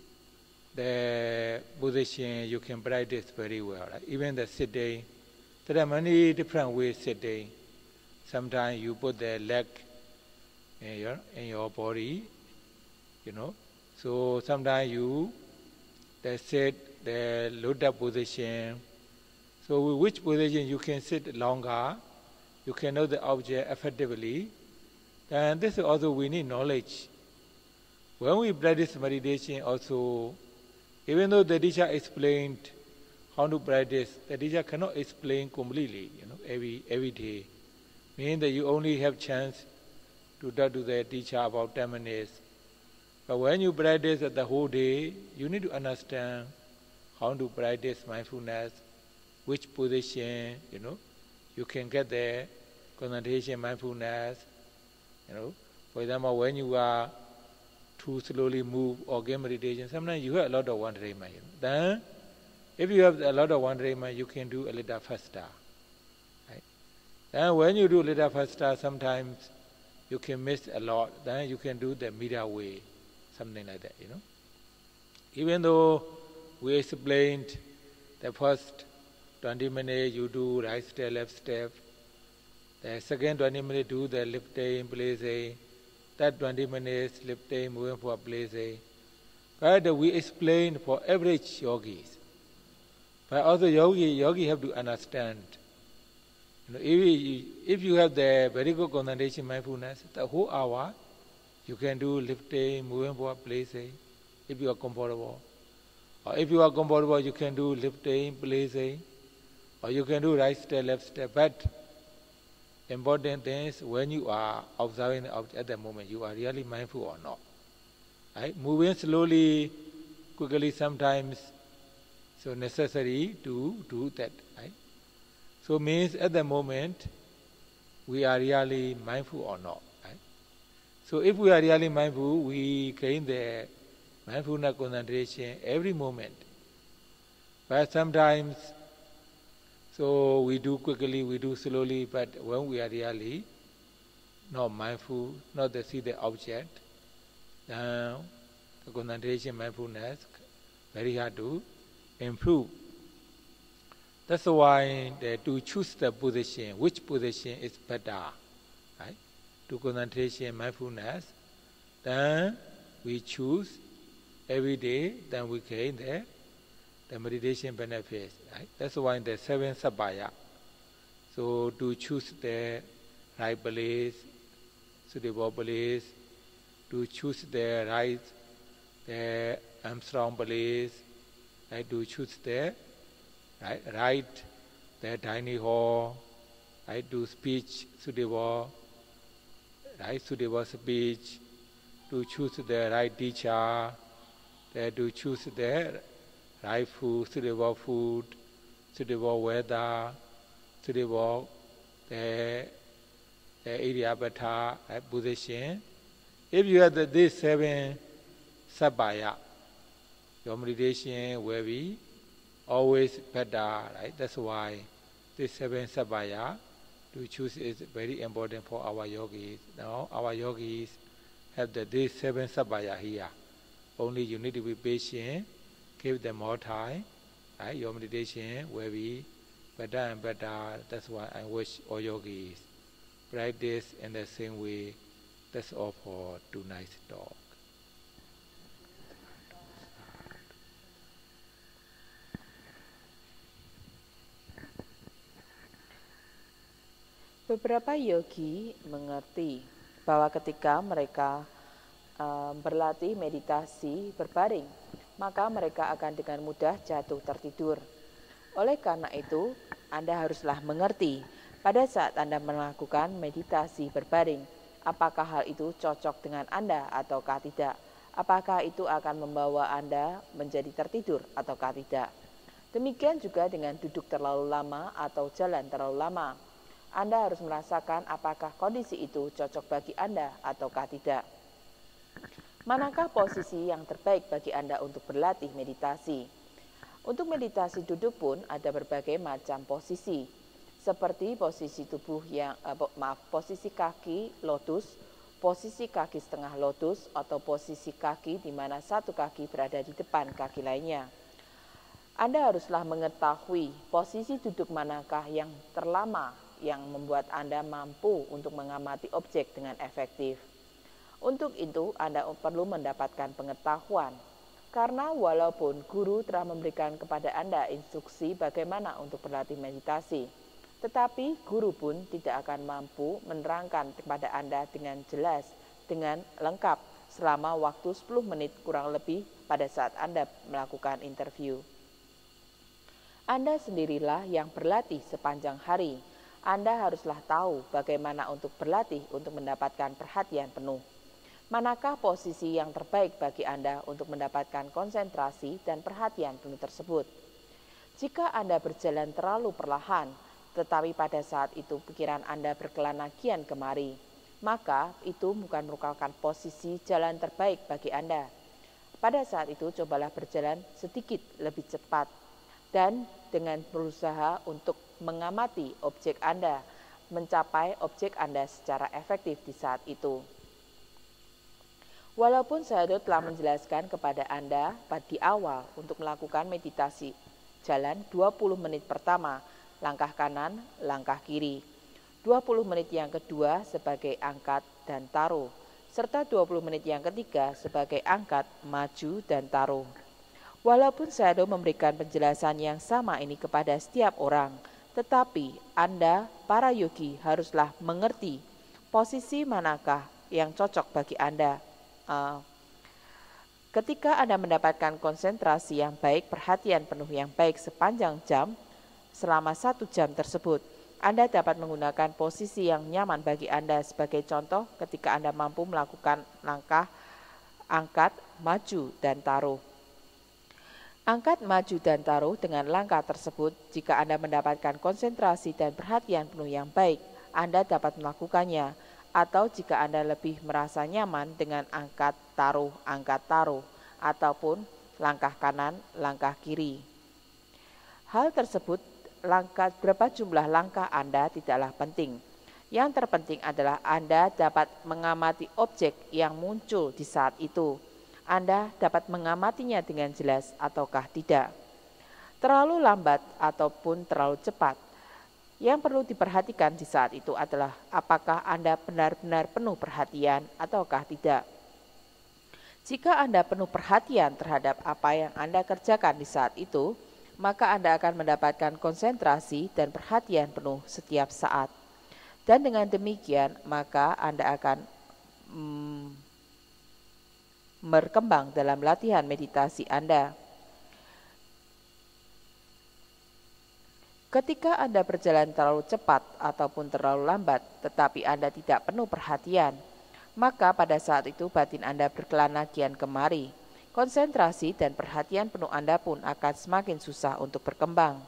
the position you can practice very well, right? Even the sitting, there are many different ways sitting. Sometimes you put the leg in your, in your body, you know. So sometimes you they sit the lotus position. So which position you can sit longer, you can know the object effectively. And this also we need knowledge. When we practice meditation also, even though the teacher explained how to practice, the teacher cannot explain completely, you know, every every day. Meaning that you only have chance to talk to the teacher about ten minutes. But when you practice the whole day, you need to understand how to practice mindfulness, which position, you know, you can get the concentration mindfulness, you know. For example, when you are too slowly move or get meditation, sometimes you have a lot of wonderment. You know. Then, if you have a lot of wonderment, you can do a little faster. Right? Then when you do a little faster, sometimes you can miss a lot. Then you can do the middle way, something like that, you know. Even though we explained the first twenty minutes you do right step, left step. The second twenty minutes do the lifting, placing. That twenty minutes lifting, moving for placing. But we explained for average yogis. But also yogi, yogi have to understand. You know, if, if you have the very good concentration mindfulness, the whole hour you can do lifting, moving for placing, if you are comfortable. Or if you are comfortable, you can do lifting, placing, or you can do right step, left step. But important thing is when you are observing the object at the moment, you are really mindful or not. Right? Moving slowly, quickly sometimes, so necessary to do that. Right? So means at the moment, we are really mindful or not. Right? So if we are really mindful, we gain the mindfulness concentration every moment. But sometimes, so we do quickly, we do slowly, but when we are really not mindful, not to see the object, now the concentration, mindfulness, very hard to improve. That's why the, to choose the position, which position is better, right? To concentration, mindfulness, then we choose every day, then we gain the, the meditation benefits, right? That's why the seven sabaya. So to choose the right place, suitable place, to choose the right, the Armstrong place, right? To choose the right, right, the dining hall, right? To speech suitable, right? Suitable speech, to choose the right teacher, the, to choose the right food, suitable food, suitable weather, suitable the, the area better, right? Position. If you have the, these seven sabaya, your meditation will be always better, right? That's why this seven sabaya to choose is very important for our yogis. Now our yogis have the these seven sabaya here. Only you need to be patient, give them more time, right? Your meditation will be better and better. That's why I wish all yogis practice in the same way. That's all for tonight's talk. Beberapa yogi mengerti bahwa ketika mereka uh, berlatih meditasi berbaring, maka mereka akan dengan mudah jatuh tertidur. Oleh karena itu, Anda haruslah mengerti pada saat Anda melakukan meditasi berbaring, apakah hal itu cocok dengan Anda ataukah tidak? Apakah itu akan membawa Anda menjadi tertidur ataukah tidak? Demikian juga dengan duduk terlalu lama atau jalan terlalu lama. Anda harus merasakan apakah kondisi itu cocok bagi Anda ataukah tidak. Manakah posisi yang terbaik bagi Anda untuk berlatih meditasi? Untuk meditasi duduk pun ada berbagai macam posisi, seperti posisi tubuh yang eh, maaf, posisi kaki lotus, posisi kaki setengah lotus, atau posisi kaki di mana satu kaki berada di depan kaki lainnya. Anda haruslah mengetahui posisi duduk manakah yang terlama yang membuat Anda mampu untuk mengamati objek dengan efektif. Untuk itu, Anda perlu mendapatkan pengetahuan, karena walaupun guru telah memberikan kepada Anda instruksi bagaimana untuk berlatih meditasi, tetapi guru pun tidak akan mampu menerangkan kepada Anda dengan jelas, dengan lengkap selama waktu sepuluh menit kurang lebih pada saat Anda melakukan interview. Anda sendirilah yang berlatih sepanjang hari. Anda haruslah tahu bagaimana untuk berlatih untuk mendapatkan perhatian penuh. Manakah posisi yang terbaik bagi Anda untuk mendapatkan konsentrasi dan perhatian penuh tersebut? Jika Anda berjalan terlalu perlahan, tetapi pada saat itu pikiran Anda berkelana kian kemari, maka itu bukan merupakan posisi jalan terbaik bagi Anda. Pada saat itu cobalah berjalan sedikit lebih cepat dan dengan berusaha untuk mengamati objek Anda, mencapai objek Anda secara efektif di saat itu. Walaupun saya telah menjelaskan kepada Anda di awal untuk melakukan meditasi jalan dua puluh menit pertama, langkah kanan, langkah kiri. dua puluh menit yang kedua sebagai angkat dan taruh, serta dua puluh menit yang ketiga sebagai angkat, maju, dan taruh. Walaupun saya memberikan penjelasan yang sama ini kepada setiap orang, tetapi Anda, para yogi, haruslah mengerti posisi manakah yang cocok bagi Anda. Uh, Ketika Anda mendapatkan konsentrasi yang baik, perhatian penuh yang baik sepanjang jam, selama satu jam tersebut, Anda dapat menggunakan posisi yang nyaman bagi Anda. Sebagai contoh, ketika Anda mampu melakukan langkah angkat, maju, dan taruh. Angkat, maju, dan taruh dengan langkah tersebut, jika Anda mendapatkan konsentrasi dan perhatian penuh yang baik, Anda dapat melakukannya. Atau jika Anda lebih merasa nyaman dengan angkat, taruh, angkat, taruh, ataupun langkah kanan, langkah kiri. Hal tersebut, langkah berapa jumlah langkah Anda tidaklah penting. Yang terpenting adalah Anda dapat mengamati objek yang muncul di saat itu. Anda dapat mengamatinya dengan jelas ataukah tidak. Terlalu lambat ataupun terlalu cepat. Yang perlu diperhatikan di saat itu adalah apakah Anda benar-benar penuh perhatian ataukah tidak. Jika Anda penuh perhatian terhadap apa yang Anda kerjakan di saat itu, maka Anda akan mendapatkan konsentrasi dan perhatian penuh setiap saat. Dan dengan demikian, maka Anda akan hmm, berkembang dalam latihan meditasi Anda. Ketika Anda berjalan terlalu cepat ataupun terlalu lambat, tetapi Anda tidak penuh perhatian, maka pada saat itu batin Anda berkelana kian kemari. Konsentrasi dan perhatian penuh Anda pun akan semakin susah untuk berkembang.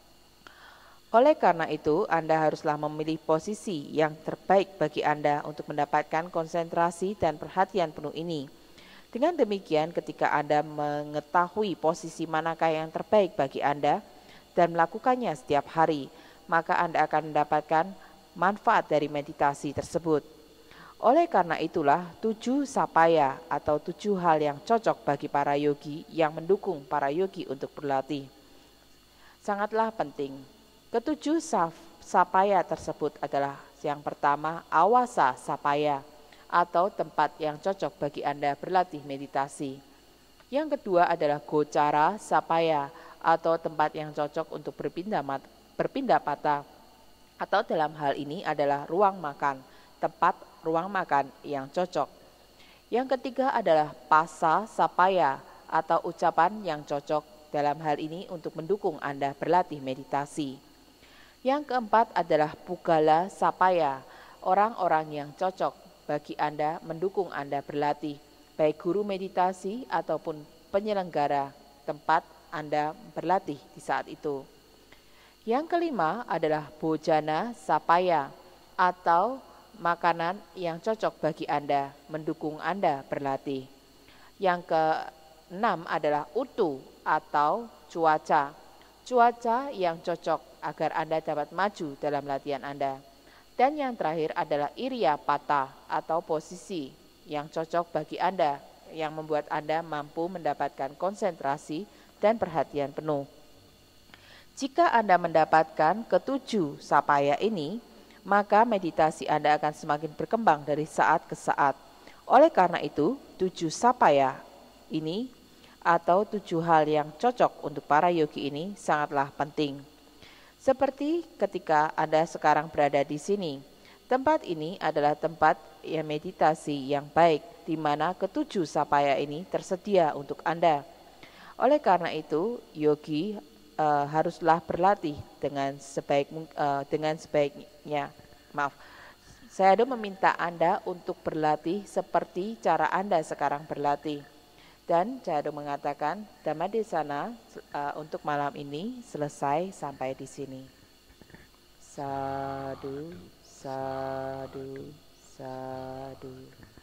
Oleh karena itu, Anda haruslah memilih posisi yang terbaik bagi Anda untuk mendapatkan konsentrasi dan perhatian penuh ini. Dengan demikian, ketika Anda mengetahui posisi manakah yang terbaik bagi Anda, dan melakukannya setiap hari, maka Anda akan mendapatkan manfaat dari meditasi tersebut. Oleh karena itulah, tujuh sapaya atau tujuh hal yang cocok bagi para yogi yang mendukung para yogi untuk berlatih sangatlah penting. Ketujuh sapaya tersebut adalah yang pertama, awasa sapaya atau tempat yang cocok bagi Anda berlatih meditasi. Yang kedua adalah gocara sapaya atau tempat yang cocok untuk berpindah berpindah patah, atau dalam hal ini adalah ruang makan, tempat ruang makan yang cocok. Yang ketiga adalah pasa sapaya atau ucapan yang cocok dalam hal ini untuk mendukung Anda berlatih meditasi. Yang keempat adalah pugala sapaya, orang-orang yang cocok bagi Anda mendukung Anda berlatih, baik guru meditasi ataupun penyelenggara tempat Anda berlatih di saat itu. Yang kelima adalah bojana sapaya atau makanan yang cocok bagi Anda, mendukung Anda berlatih. Yang keenam adalah utu atau cuaca, cuaca yang cocok agar Anda dapat maju dalam latihan Anda. Dan yang terakhir adalah iriya pata atau posisi yang cocok bagi Anda, yang membuat Anda mampu mendapatkan konsentrasi dan perhatian penuh. Jika Anda mendapatkan ketujuh sapaya ini, maka meditasi Anda akan semakin berkembang dari saat ke saat. Oleh karena itu, tujuh sapaya ini atau tujuh hal yang cocok untuk para yogi ini sangatlah penting. Seperti ketika Anda sekarang berada di sini, tempat ini adalah tempat yang meditasi yang baik, di mana ketujuh sapaya ini tersedia untuk Anda. Oleh karena itu, yogi uh, haruslah berlatih dengan sebaik uh, dengan sebaiknya. Maaf, saya ada meminta Anda untuk berlatih seperti cara Anda sekarang berlatih. Dan saya ada mengatakan Dhammadesana uh, untuk malam ini selesai sampai di sini. Sadu, sadu, sadu.